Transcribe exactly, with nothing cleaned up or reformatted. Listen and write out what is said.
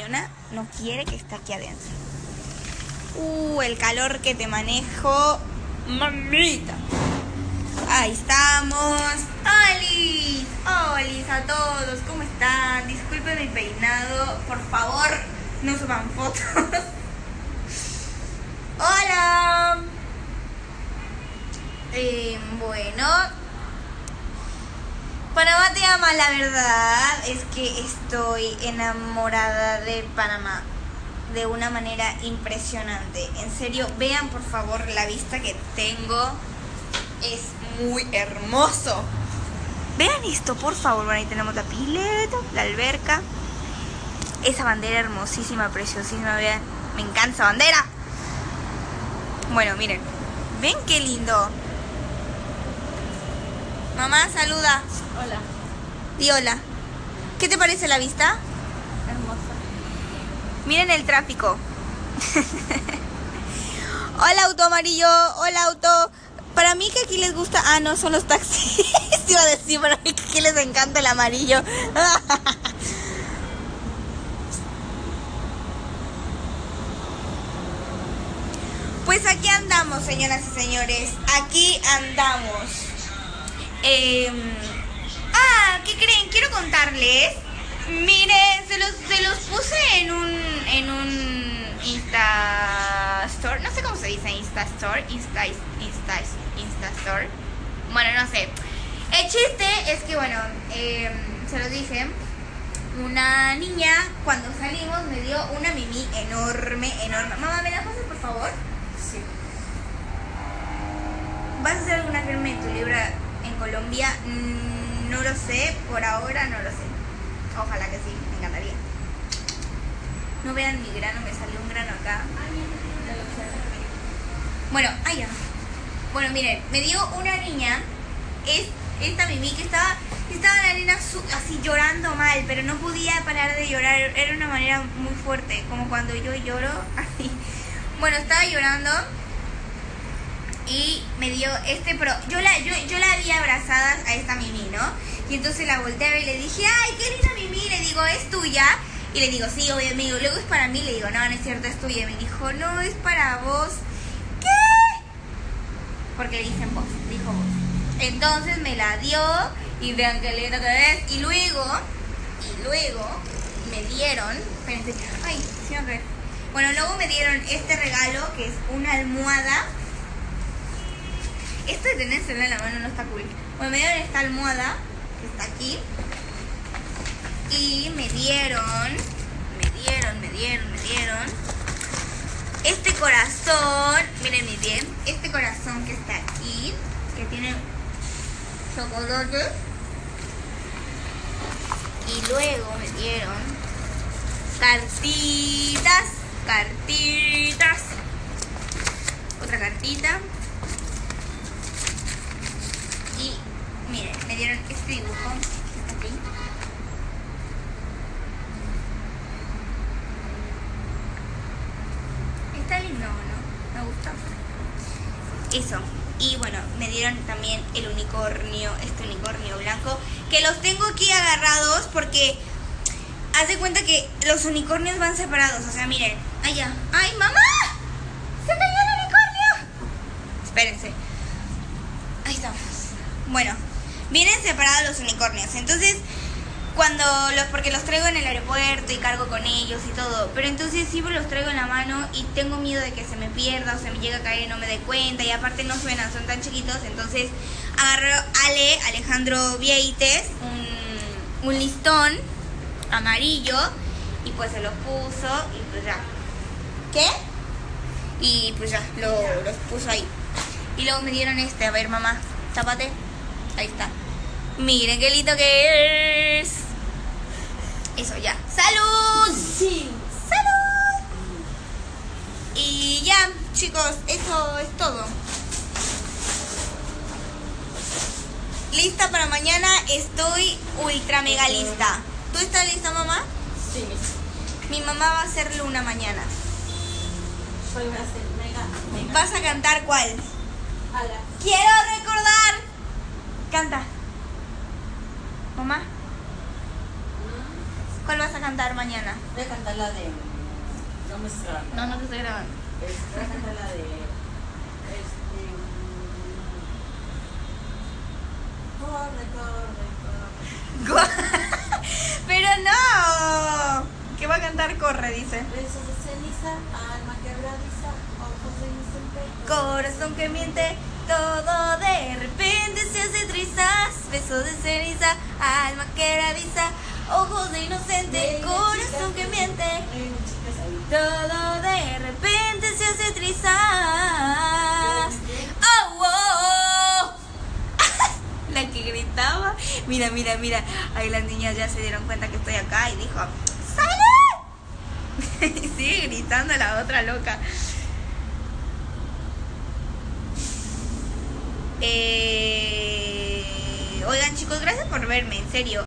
Fiona no quiere que esté aquí adentro. Uh, el calor que te manejo, mamita. Ahí estamos. ¡Olis! ¡Olis a todos! ¿Cómo están? Disculpen mi peinado. Por favor, no suban fotos. ¡Hola! Eh, bueno, Panamá te ama, la verdad es que estoy enamorada de Panamá de una manera impresionante. En serio, vean por favor la vista que tengo. Es muy hermoso. Vean esto, por favor. Bueno, ahí tenemos la pileta, la alberca. Esa bandera hermosísima, preciosísima. Vean, me encanta esa bandera. Bueno, miren. ¿Ven qué lindo? Mamá, saluda. Hola. Di hola. ¿Qué te parece la vista? Hermosa. Miren el tráfico. Hola, auto amarillo. Hola, auto. Para mí que aquí les gusta... Ah, no, son los taxis. Iba a decir, para mí que aquí les encanta el amarillo. Pues aquí andamos, señoras y señores. Aquí andamos. Eh... Ah, ¿qué creen? Quiero contarles. Miren, se los, se los puse en un... En un... Insta Store. No sé cómo se dice Insta Store. Insta... Insta... Insta Store. Bueno, no sé. El chiste es que, bueno, eh, se los dije. Una niña, cuando salimos, me dio una mimi enorme, enorme. Mamá, ¿me la pasas, por favor? Sí. ¿Vas a hacer alguna firma en tu libro en Colombia? Mm, no lo sé, por ahora no lo sé. Ojalá que sí, me encantaría. No vean mi grano, me salió un grano acá. Bueno, ay ya. Bueno, miren, me dio una niña, es esta mimi que estaba, estaba la nena su, así llorando mal, pero no podía parar de llorar, era una manera muy fuerte, como cuando yo lloro, así. Bueno, estaba llorando y me dio este, pero yo la, yo, yo la vi abrazada a esta mimi, ¿no? Y entonces la volteé y le dije, ay, qué linda mimi, le digo, ¿es tuya? Y le digo, sí, obviamente. Luego es para mí, le digo, no, no es cierto, es tuya. Y me dijo, no, es para vos. ¿Qué? Porque le dicen vos, dijo vos. Entonces me la dio y vean qué linda que es. Y luego, y luego me dieron, espérense, ay, siempre. Bueno, luego me dieron este regalo que es una almohada. Esto de tenérsela en la mano no está cool. Bueno, me dieron esta almohada que está aquí. Y me dieron, me dieron, me dieron, me dieron este corazón, miren mi bien, este corazón que está aquí, que tiene chocolate. Y luego me dieron cartitas, cartitas, otra cartita. Y miren, me dieron este dibujo que está aquí. Está lindo, ¿no? Me gusta. Eso. Y bueno, me dieron también el unicornio, este unicornio blanco, que los tengo aquí agarrados porque haz de cuenta que los unicornios van separados. O sea, miren, allá. ¡Ay, mamá! ¡Se cayó el unicornio! Espérense. Ahí estamos. Bueno, vienen separados los unicornios. Entonces, cuando los, porque los traigo en el aeropuerto y cargo con ellos y todo, pero entonces siempre los traigo en la mano y tengo miedo de que se me pierda o se me llegue a caer y no me dé cuenta, y aparte no suenan, son tan chiquitos. Entonces agarró Ale, Alejandro Vieites, un, un listón amarillo y pues se los puso y pues ya. ¿Qué? Y pues ya, lo, los puso ahí. Y luego me dieron este, a ver mamá, tápate, ahí está. Miren qué lindo que es. Eso ya. ¡Salud! Sí. ¡Salud! Y ya, chicos, eso es todo. Lista para mañana, estoy ultra mega lista. ¿Tú estás lista, mamá? Sí. Mi mamá va a hacer luna mañana. Yo voy a hacer mega, mega. ¿Vas a cantar cuál? Ala. Quiero recordar. Canta. Mamá. ¿Cuál vas a cantar mañana? Voy a cantar la de... No me estoy grabando. No, no te estoy grabando. Es- Voy a cantar la de... Este... Corre, corre, corre. Pero no. ¿Qué va a cantar? Corre, dice. Besos de ceniza, alma quebradiza, ojos de inocente. Corazón que miente, todo de repente se hace trizas. Besos de ceniza, alma quebradiza, ojos de inocente, Ven, corazón chicas, que miente. ven, chicas, ahí. Todo de repente se hace trizas. ¡Oh, oh! La que gritaba. Mira, mira, mira. Ahí las niñas ya se dieron cuenta que estoy acá y dijo: ¡Sale! Y sigue gritando la otra loca. Eh... Oigan, chicos, gracias por verme, en serio.